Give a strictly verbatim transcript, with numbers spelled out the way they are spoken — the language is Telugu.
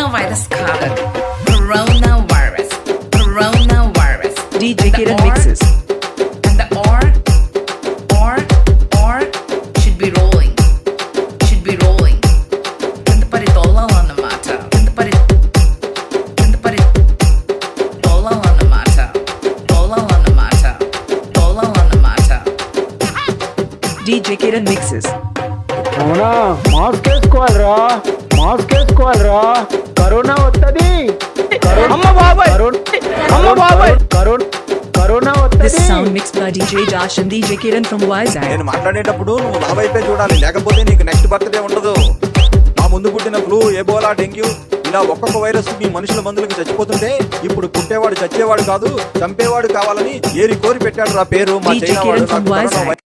coronavirus కాదు. Coronavirus. Coronavirus. D J Kiran mixes. And the R, R, R should be rolling. Should be rolling. కింద పడి తోలాలన్నమాట. కింద పడి కింద పడి తోలాలన్నమాట. తోలాలన్నమాట. తోలాలన్నమాట. D J Kiran mixes. అవునా మాస్క్ వేసుకోవాలరా మాస్క్ వేసుకోవాలరా కరోనా వస్తది అమ్మ బాబాయ్ అమ్మ బాబాయ్ కరోనా This వస్తది sound mixed by D J Josh and D J Kiran from Vizag. నేను మాట్లాడేటప్పుడు నువ్వు నా వైపే చూడాలి, లేకపోతే నీకు నెక్స్ట్ బర్త్డే ఉండదు. నా ముందు పుట్టిన ఫ్లూ, ఎబోలా, డెంగ్యూ ఇలా ఒక్కొక్క వైరస్ మీ మనుషుల మందులకు చచ్చిపోతుంటే ఇప్పుడు పుట్టేవాడు చచ్చేవాడు కాదు చంపేవాడు కావాలని ఏరి కోరి పెట్టాడు రా పేరు మా D J చైనా Kiran వాడు from నాకు Vizag. కరోనా